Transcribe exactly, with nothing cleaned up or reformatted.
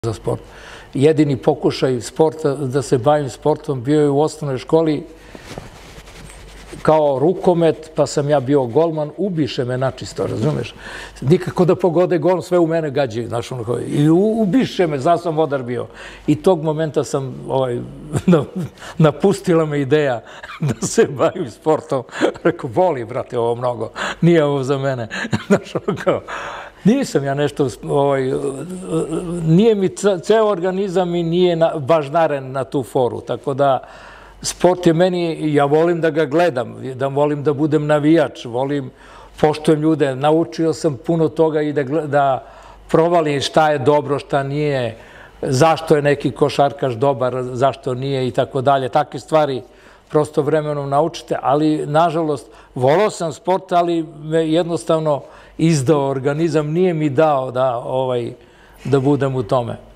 za sport. Jedini pokušaj sporta, da se bavim sportom, bio je u osnovnoj školi kao rukomet, pa sam ja bio golman, ubiše me načisto, razumeš? Nikako da pogode gol, sve u mene gađe, znaš, ono, i ubiše me, zna sam vodar bio. I tog momenta sam, ovaj, napustila me ideja da se bavim sportom. Rekao, boli, brate, ovo mnogo, nije ovo za mene. Znaš, ono, kao, nisam ja nešto, ovaj, nije mi ceo organizam i nije baš naren na tu foru, tako da sport je meni, ja volim da ga gledam, da volim da budem navijač, volim, poštujem ljude, naučio sam puno toga i da, da provalim šta je dobro, šta nije, zašto je neki košarkaš dobar, zašto nije i tako dalje. Takve stvari prosto vremenom naučite, ali nažalost volao sam sport, ali me jednostavno izdao organizam, nije mi dao da, ovaj, da budem u tome.